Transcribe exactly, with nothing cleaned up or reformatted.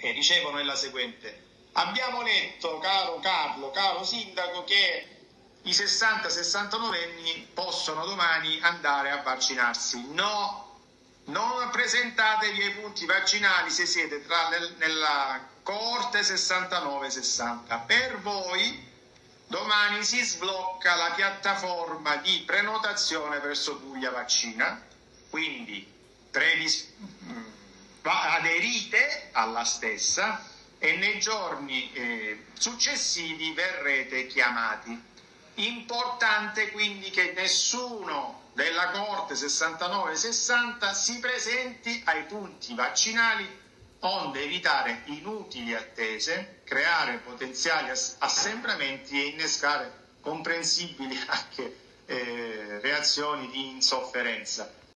eh, ricevono è la seguente. Abbiamo letto, caro Carlo, caro Sindaco, che i sessanta sessantanove anni possono domani andare a vaccinarsi. No, non presentatevi ai punti vaccinali se siete tra le, nella coorte sessantanove sessanta. Per voi domani si sblocca la piattaforma di prenotazione verso Puglia Vaccina, quindi predis- aderite alla stessa e nei giorni eh, successivi verrete chiamati. Importante quindi che nessuno della coorte sessantanove sessanta si presenti ai punti vaccinali onde evitare inutili attese, creare potenziali assembramenti e innescare comprensibili anche eh, reazioni di insofferenza.